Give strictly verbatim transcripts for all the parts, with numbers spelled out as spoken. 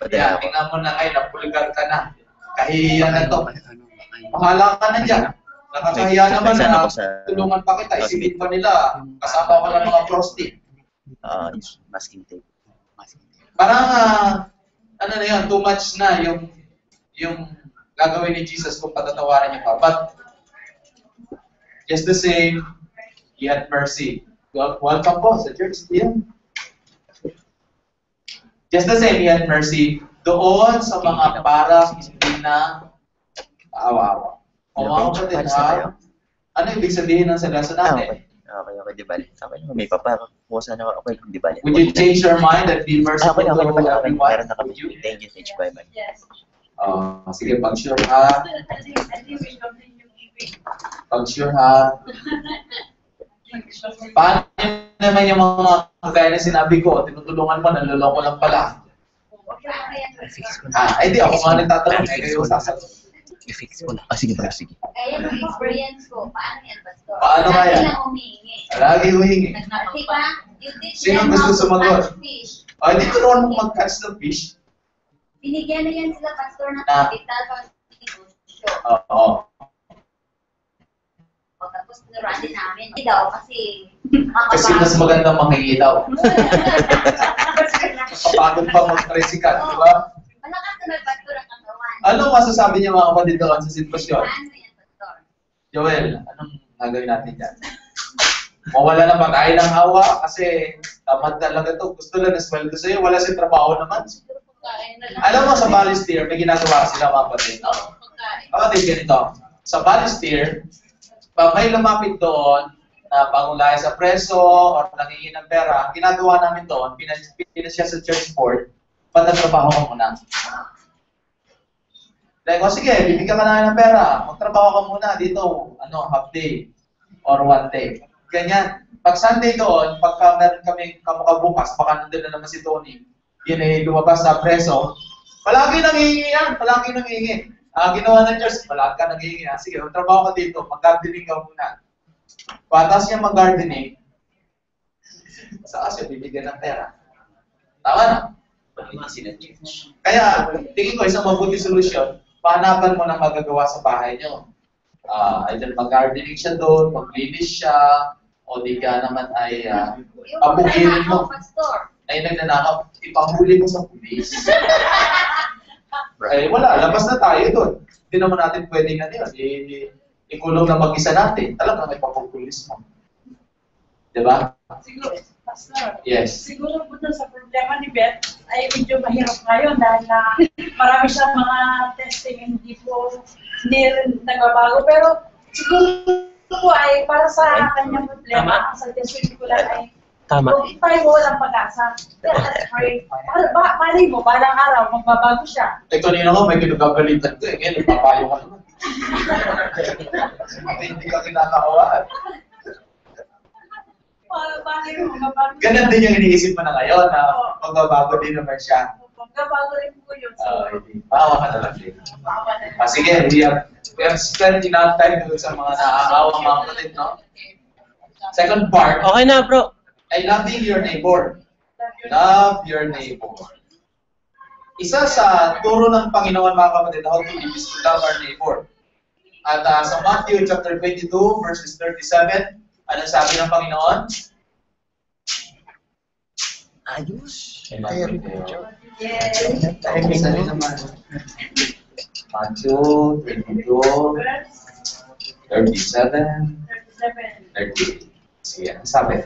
Yeah, tingnan mo na kayo, napulgar ka na. Kahihiyan na to. Mahala ka na dyan. Nakakahiya naman na tulungan pa kita. Isipin pa nila, kasama ko lang mga frosting. Ah, masking tape. Parang, uh, ano na yun, too much na yung, yung gagawin ni Jesus kung patatawaran niya pa. But, just the same, He had mercy. Well, welcome po sa church. Yeah. Just the same, He had mercy doon sa mga parang hindi na awa-awa. O mga kapatid, ha? Ano ibig sabihin ng salasa natin? Okay, okay, di bali. Okay, may papa. Bukasan ako, okay, di bali. Would you change your mind and be merciful okay, okay, to okay, everyone? Meron na kami. Thank you, H. Bye-bye. Yes. Uh, sige, pag-sure ha. Pag-sure ha. Paano naman yung mga kagaya na sinabi ko, tinutulungan mo, naluloko lang pala. Ah, ay di, ako nga nagtatanong, eh, kayo sasagot. I-fix ko na. Ah, sige ba, sige. Kaya yung experience ko, paano yan, Pastor? Paano nga yan? Lagi lang humingi. Lagi humingi. Diba? You teach Sino them gusto how to sumagot? catch fish. Ay, di turuan mo mag-catch ng fish. Binigyan na yan sila, Pastor, ng Ah. capital para sa negosyo. Oo. O, tapos tinuruan din namin. Hindi daw, kasi Kasi mas magandang mangingi daw. Kapagod pa mag-tricycle, di ba? malakas na mag-Pastor ang katawan. Anong masasabi niyo mga kapatid doon sa sitwasyon? Paano yan, Pastor? Joel, anong gagawin natin dyan? Mawala na ba tayo ng awa kasi tamad talaga to. Gusto lang na sweldo sa'yo, wala siyang trabaho naman. Alam mo sa Balestier, may ginagawa sila mga kapatid. No? Kapatid, ganito. Sa Balestier, pag may lumapit doon na pangulaya sa preso o nangingi ng pera, ang ginagawa namin doon, pinas siya sa church board, patatrabaho ka muna. Like, o sige, bibigyan ka na ng pera, magtrabaho ka muna dito, ano, half day or one day. Ganyan. Pag Sunday doon, pagka meron kami kamukha bukas, baka nandun na naman si Tony, yun ay lumabas sa preso, palagi nangihingi yan, palagi nangihingi. Ah, ginawa ng church, palagi ka nangihingi. Ah, sige, magtrabaho ka dito, mag-gardening ka muna. Patas niya mag-gardening, saka siya bibigyan ng pera. Tama na? Kaya, tingin ko, isang mabuti solusyon, pahanapan mo na magagawa sa bahay niyo. Uh, either mag-gardening siya doon, maglinis siya, o di ka naman ay uh, pabukirin mo. Ay nagnanakaw, ipahuli mo sa pulis. Ay wala, labas na tayo doon. Hindi naman natin pwedeng ano yun, ikulong na mag-isa natin. Talagang may papupulis mo. Diba? Siguro, Pastor. Yes. Siguro po sa problema ni Beth ay medyo mahirap ngayon dahil na marami siyang mga testing hindi po hindi rin nagbabago. Pero siguro po ay para sa kanyang problema, sa suggestion ko lang ay Tama. kung tayo walang pag-asa, let's pray. Para ba, malay mo, balang araw, magbabago siya. Eh, kanina ko, may kinagagalitan ko eh. Ngayon, papayo ka naman. Hindi ka kinakawaan. Malay mo, magbabago siya. Ganun din yung iniisip mo na ngayon na magbabago din naman siya. Magbabago rin po yun. Uh, Bawa ka na lang din. Ah, sige, we have, we have spent enough time doon sa mga naaawang mga kapatid, no? Second part, Okay na, bro. ay loving your neighbor. Love your neighbor. Isa sa turo ng Panginoon, mga kapatid, how to live is to love our neighbor. At uh, sa Matthew chapter twenty-two, verses thirty-seven, anong sabi ng Panginoon? Ayos. Yes. Matthew twenty-two, thirty-seven, thirty-eight. Sige, ang sabi?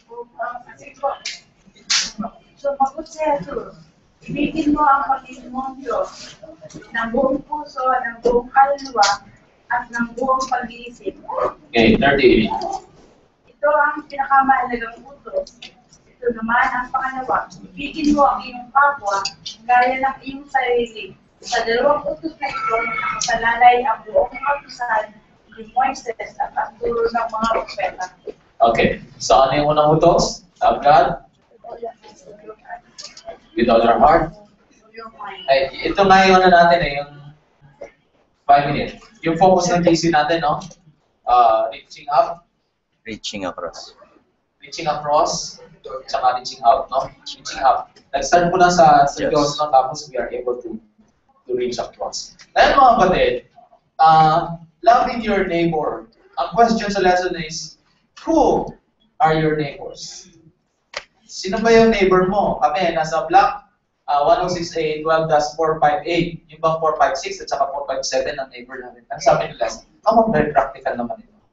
Sumagot si Jesus, ibigin mo ang Panginoong Diyos ng buong puso, ng buong kaluluwa, at ng buong pag-iisip. Okay, thirty-eight. Ito ang pinakamahalagang utos. Ito naman ang pangalawa, ibigin mo ang iyong kapwa gaya ng iyong sarili. Sa dalawang utos na ito, nakasalalay ang buong kautusan ni Moises at ang turo ng mga propeta. Okay, so ano yung unang utos? Love God with all your heart. Ay, ito nga yung ano natin eh, yung five minutes. Yung focus ng T C natin, no? Uh, reaching up, Reaching across. reaching across. tsaka reaching out, no? Reaching out. Nag-start po lang sa, sa Diyos, no? Tapos we are able to, to reach across. Ngayon mga kapatid, uh, loving your neighbor. Ang question sa lesson is, who are your neighbors? Sino ba yung neighbor mo? Kami, nasa block uh, one oh six A, twelve four five eight. Yung bang four five six at saka four five seven ang neighbor namin. Ang sabi nila, ang very practical naman ito.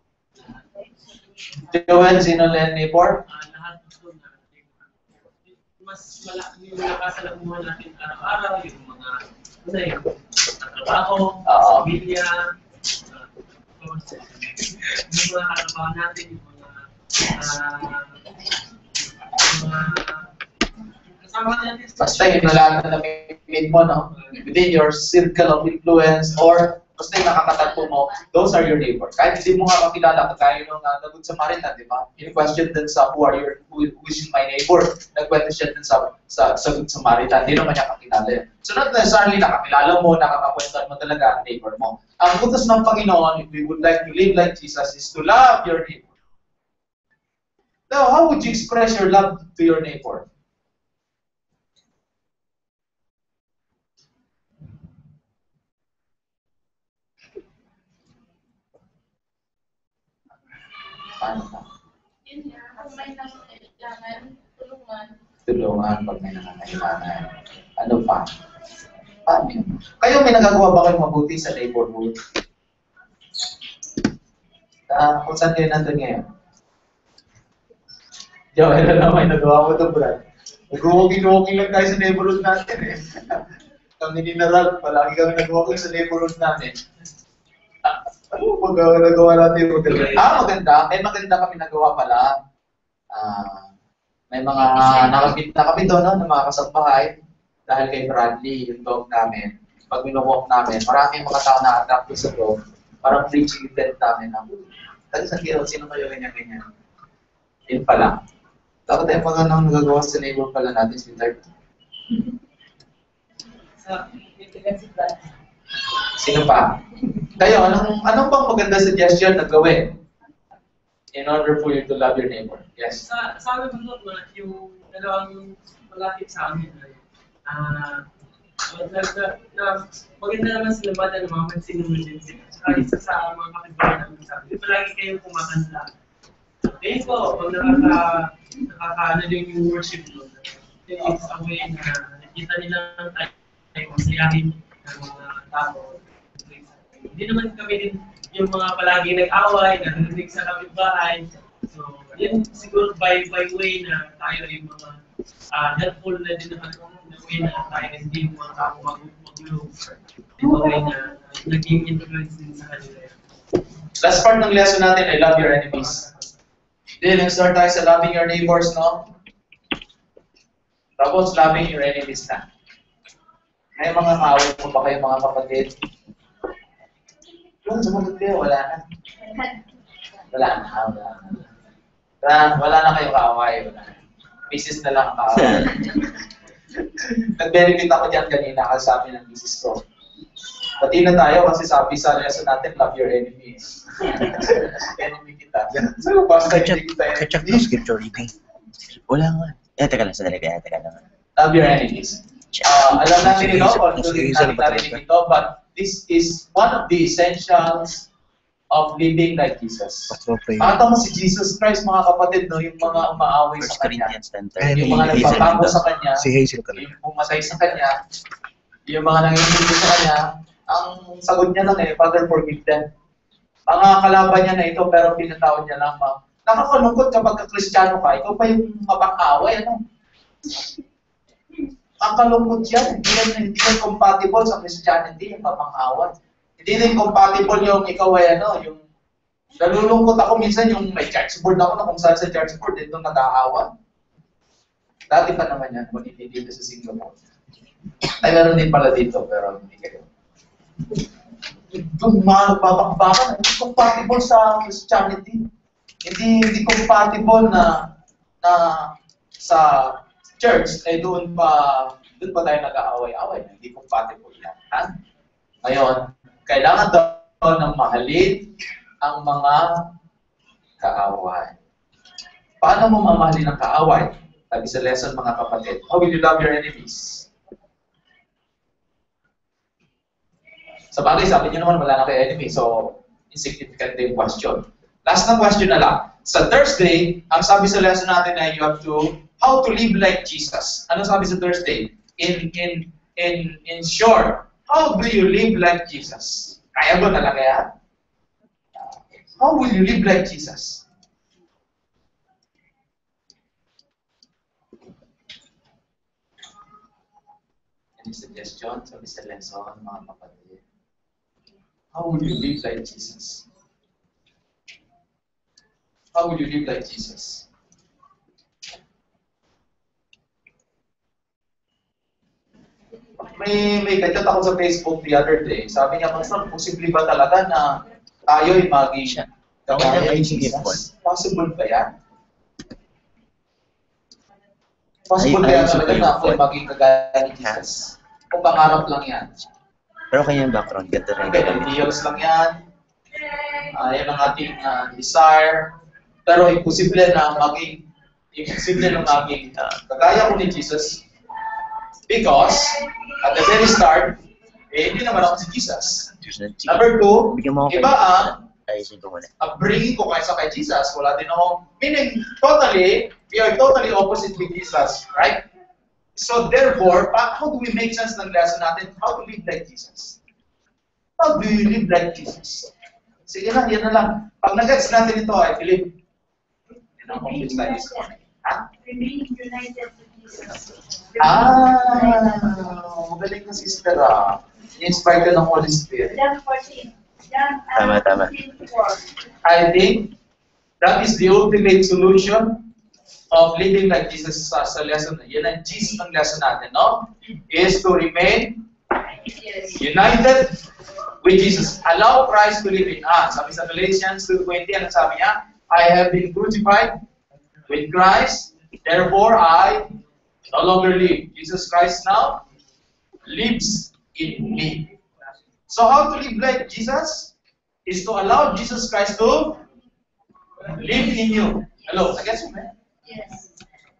Joel, sino lang neighbor? Uh, lahat po na mas malaki yung nakasalamuhan natin araw-araw, yung mga ano yung trabaho, Oo. pamilya, uh, yung mga trabaho natin, yung mga uh, yung mga kasama natin. Basta yun na lahat na nami-meet mo, no? Within your circle of influence or basta yung nakakatagpo mo, those are your neighbor. Kahit hindi mo nga makilala, kagaya nung uh, nagod sa Maritan, di ba? Yung question din sa who are your, who, who is my neighbor? Nagkwento siya din sa, sa, sa Good Samaritan, hindi naman niya kakilala yun. So not necessarily nakakilala mo, nakakakwentuhan mo talaga ang neighbor mo. Ang utos ng Panginoon, if we would like to live like Jesus, is to love your neighbor. Now, how would you express your love to your neighbor? Paano ka? Yun nga, kung may nangangailangan, tulungan. Tulungan pag may nangangailangan. Ano pa? Paano yun? Kayo may nagagawa ba kayong mabuti sa neighborhood? Uh, kung saan kayo nandun ngayon? Joel, ano may nagawa mo ito, Brad? Nag-walking-walking lang tayo sa neighborhood natin eh. Kami ni Naral, palagi kami nag-walking sa neighborhood namin. Ano pag uh, nagawa natin yung maganda? Ah, maganda. May maganda kami nagawa pala. Ah, may mga nakapit na kami doon, no, ng mga kasambahay. Dahil kay Bradley, yung dog namin. Pag minowalk namin, maraming mga tao na-attract sa dog. Parang preaching event namin. Tagi sa kiro, sino kayo ganyan-ganyan? Yun pala. Dapat tayo pag anong nagagawa sa neighbor pala natin, sweetheart. Sa itigan Sino pa? Kayo, anong, anong bang maganda suggestion na gawin in order for you to love your neighbor? Yes? Sa, sa amin po na yung dalawang malapit sa amin ay ah na, na, na, maganda naman sila ba na namamansin naman din sila. Saka isa sa mga kapitbahay namin sa amin, palagi kayong kumakanta. Ngayon po, pag nakaka, nakaka-ano yung worship doon, it's a way na nakita nilang tayo masayahin ng mga tao. Hindi naman kami din yung mga palagi nag-away, narinig sa kapitbahay. So, yun siguro by by way na tayo yung mga uh, helpful na din naman na way na tayo hindi yung mga tao mag-magulo. Yung way na uh, naging influence din sa kanila. Last part ng lesson natin ay love your enemies. Then, start tayo sa loving your neighbors, no? Tapos, loving your enemies na. May mga kaaway mo ba kayo mga kapatid? Yung sumunod kayo, wala na. Wala na, wala na. Wala, wala na kayong kaaway. Wala na. Misis na lang ang kaaway. Nag-benefit ako dyan kanina kasi sabi ng misis ko. Pati na tayo kasi sabi sa lesson natin, love your enemies. Enemy kita. So, basta hindi kita Catch up enemy. ng scripture reading. Wala nga. Eh, teka lang, sandali. Eh, teka lang. Love your enemies. Uh, alam natin ito, Si constantly Hazel natin ba narinig ito, but this is one of the essentials of living like Jesus. Pakita mo si Jesus Christ, mga kapatid, no, yung mga umaaway First sa Kanya, Corinthians ten yung mga nagpapako sa Kanya, Si Hazel ka yung pumatay sa Kanya, yung mga nanginginig sa Kanya, ang sagot niya lang eh, Father, forgive them. Mga kalaban niya na ito, pero pinatawad niya lamang. Nakakalungkot kapag ka-Kristiyano ka, ikaw pa yung mapang-away, ano? Ang kalungkot yan, hindi yan, hindi yan compatible sa Christianity, yung mapang-away. Hindi rin compatible yung ikaw ay ano, yung nalulungkot ako minsan yung may church board ako na kung saan sa church board, dito nag-aawa. Dati pa naman yan, kung hindi dito sa Singapore. Ay, meron din pala dito, pero hindi kayo. Yung mga nagpapakbakan, hindi compatible sa Christianity. Hindi hindi compatible na na sa church, eh doon pa, doon pa tayo nag-aaway-away. Hindi compatible yan. Ha? Ngayon, kailangan daw ng mahalin ang mga kaaway. Paano mo mamahalin ang kaaway? Sabi sa lesson, mga kapatid, how will you love your enemies? Sa bagay, sabi niyo naman, wala na kayo enemy. So, insignificant yung question. Last na question na lang. Sa Thursday, ang sabi sa lesson natin na you have to, how to live like Jesus. Ano sabi sa Thursday? In, in, in, in short, how do you live like Jesus? Kaya ba talaga yan? How will you live like Jesus? Any suggestion? Sabi sa lesson, mga kapatid. How will you live like Jesus? How will you live like Jesus? May may kagat ako sa Facebook the other day. Sabi niya, Pastor, posible ba talaga na tayo'y maging kagaya ni Jesus? Possible ba yan? Possible ba yan talaga na ako'y maging kagaya ni Jesus? O pangarap lang yan? Pero kanyang background, ganda rin. Okay, ideals lang yan. Uh, yan ang ating uh, desire. Pero imposible na maging imposible na maging uh, kagaya ko ni Jesus. Because, at the very start, eh, hindi naman ako si Jesus. Number two, iba ang upbringing ko kaysa kay Jesus. Wala din ako. Meaning, totally, we are totally opposite with Jesus. Right? So therefore, how do we make sense ng lesson natin? How to live like Jesus? How do you live like Jesus? Sige lang, yan na lang. Pag nag-gets natin ito, I believe, you know, complete like this. Ha? Remain united with Jesus. Ah, magaling na sister ah. Inspired ka ng Holy Spirit. John fourteen. John Tama, tama. four. I think that is the ultimate solution of living like Jesus sa, sa lesson. Yan ang Jesus ng lesson natin, no? Is to remain united with Jesus. Allow Christ to live in us. Sabi sa Galatians two twenty, ano sabi niya? I have been crucified with Christ, therefore I no longer live. Jesus Christ now lives in me. So how to live like Jesus? Is to allow Jesus Christ to live in you. Hello, I guess you may. Yes.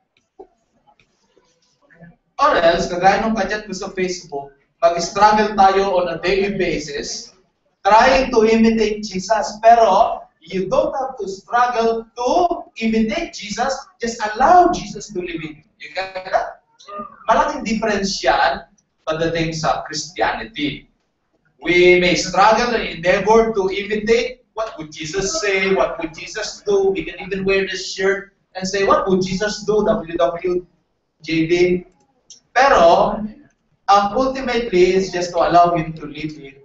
Or else, kagaya nung kanyat ko sa Facebook, mag-struggle tayo on a daily basis trying to imitate Jesus. Pero, you don't have to struggle to imitate Jesus. Just allow Jesus to live in you. You get that? Malaking difference yan pagdating sa Christianity. We may struggle and endeavor to imitate what would Jesus say, what would Jesus do. We can even wear this shirt and say, what would Jesus do? W W J D. Pero, ang ultimately is just to allow Him to live in.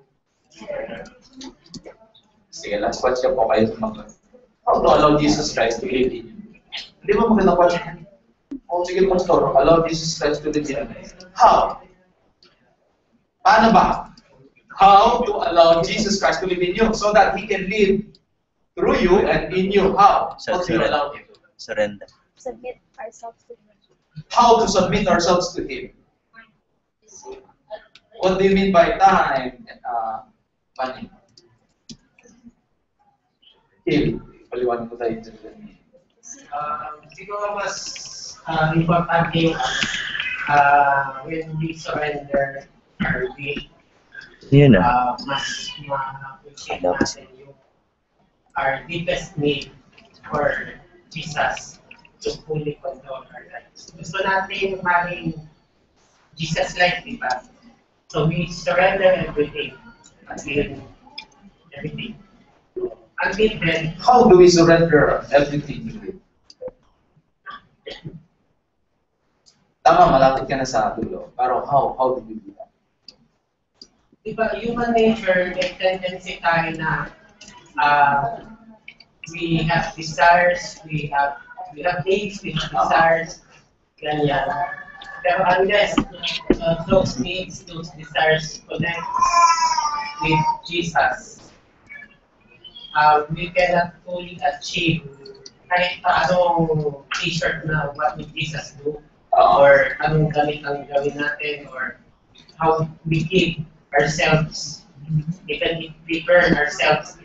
Sige, last question po kayo sa mga. How to allow Jesus Christ to live in you? Hindi ba magandang question? O sige, Pastor, allow Jesus Christ to live in you. How? Paano ba? How to allow Jesus Christ to live in you so that He can live through you and in you. How? How do you allow Him? Surrender. Submit ourselves to Him. How to submit ourselves to Him? What do you mean by time and uh, money? Him. Paliwanag ko tayo dyan. Uh, siguro mas uh, importante yung uh, when we surrender our will, Yun na. uh, mas ma-appreciate natin yung our deepest need for Jesus to fully control our lives. Gusto natin maging Jesus-like, di ba? So we surrender everything until everything. Until then, How do we surrender everything to Him? Tama, malapit ka na sa dulo. Pero how? How do we do that? diba, human nature, may tendency tayo na uh, we have desires, we have we have needs, we have desires, ganyan. Pero unless uh, those needs, those desires connect with Jesus, uh, we cannot fully achieve kahit pa anong t-shirt na what would Jesus do, or anong gamit ang gawin natin, or how we keep ourselves, even if we burn ourselves,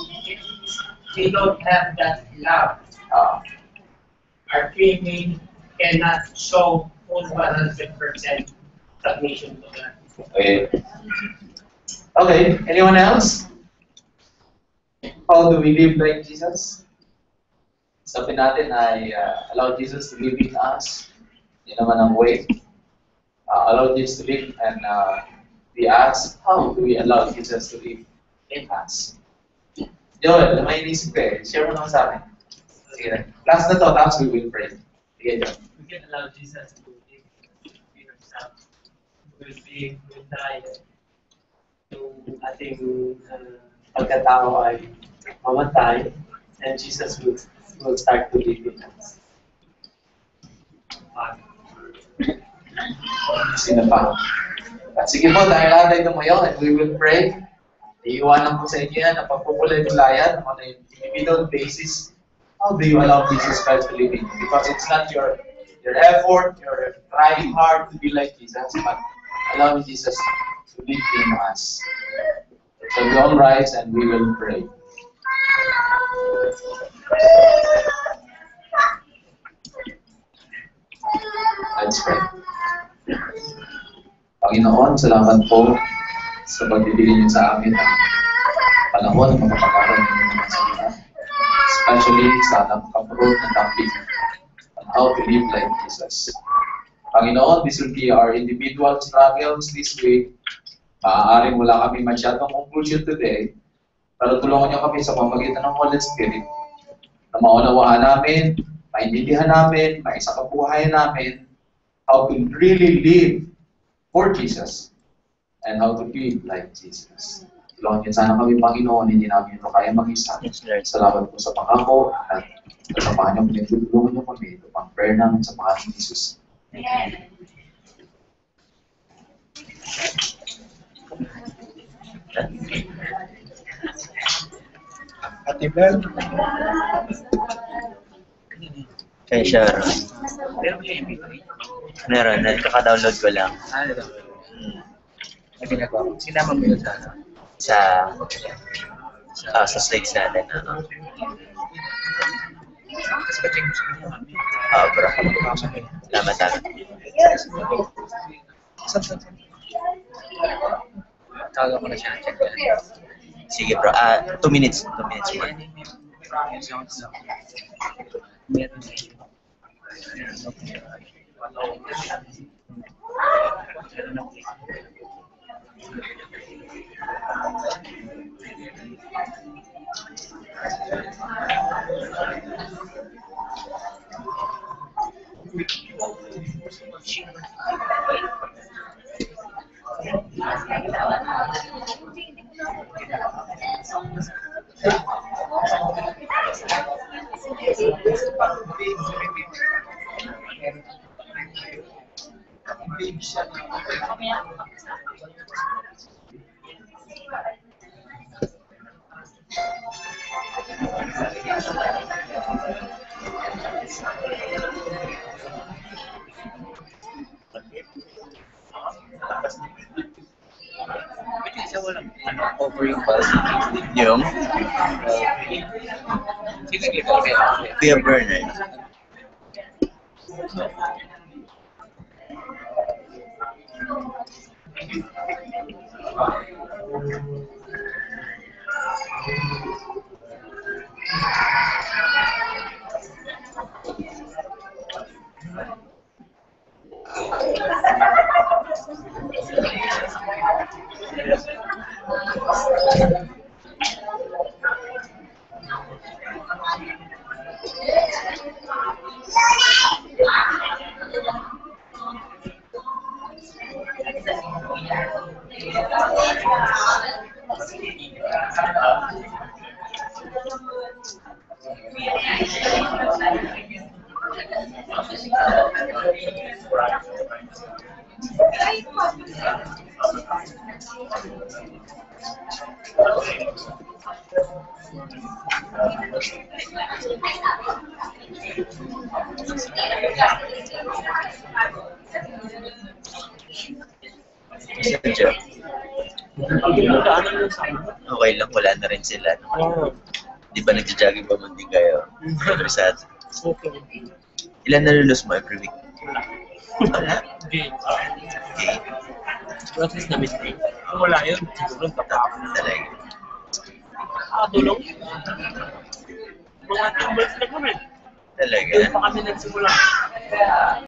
we don't have that love. Uh, our free will cannot show full one hundred percent submission to God. Okay. Okay, anyone else? How do we live like Jesus? Sabi natin ay uh, allow Jesus to live in us. Yan naman ang way. Uh, allow Jesus to live and uh, we ask, how do we allow Jesus to live in us? Joel, may inisip ko eh. Share mo naman sa akin. Sige na. Last na to, tapos we will pray. Sige, Joel. We can allow Jesus to live in himself. Will be, will die. Yung ating uh, pagkatao ay mamatay, and Jesus will, will start to live in us. Sino pa? At sige po, dahil lahat ay tumayo, and we will pray. Iiwanan ko sa inyo yan, na pagpupulay-pulayan on an individual basis. How do you allow Jesus Christ to live in you? Because it's not your your effort, your trying hard to be like Jesus, but allowing Jesus to live in us. So we all rise and we will pray. Let's pray. Panginoon, salamat po sa pagbibigay niyo sa amin ang panahon ng makapagkaroon ng mga salita. Especially sa napaka-broad na topic on how to live like Jesus. Panginoon, this will be our individual struggles this week. Maaaring wala kami masyadong conclusion today, pero tulungan niyo kami sa pamamagitan ng Holy Spirit na maunawaan namin, maintindihan namin, maisakabuhay namin how to really live for Jesus and how to live like Jesus. Tulungan niyo sana kami, Panginoon, hindi namin ito kaya mag-isa. Salamat po sa pangako at sa pangalan niyo, pinagtulungan niyo kami. Ito pang prayer namin sa pangalan ni Jesus. Amen. Ate Bel, Kaya siya, meron, nakaka-download ko lang. ano daw? Ang ginagawa ko, sinama mo yun sa ano? Sa, sa, sa slides natin. Ano. Kasi ka-check mo sa kanya, mami. Oo, bro. Sabi, Tama, tama. saan, saan, saan? Tawag ko na siya, check ko. Sige, bro. Ah, two minutes. Two minutes more. Meron na yun. Isa walang ano, over yung bus. Yung? Sige, sige, okay. Kuya Bernard. Sadya. Okay lang, wala na rin sila. Oh, Di ba nagja-jogging pa man din kayo? Pero sa okay. Ilan nalulus mo every week? Wala. Okay. Okay. Process na mistake. Kung wala yun, siguro tapos. Talaga. Nakatulong. Mga two months na kami. Talaga. Doon pa kami nagsimula.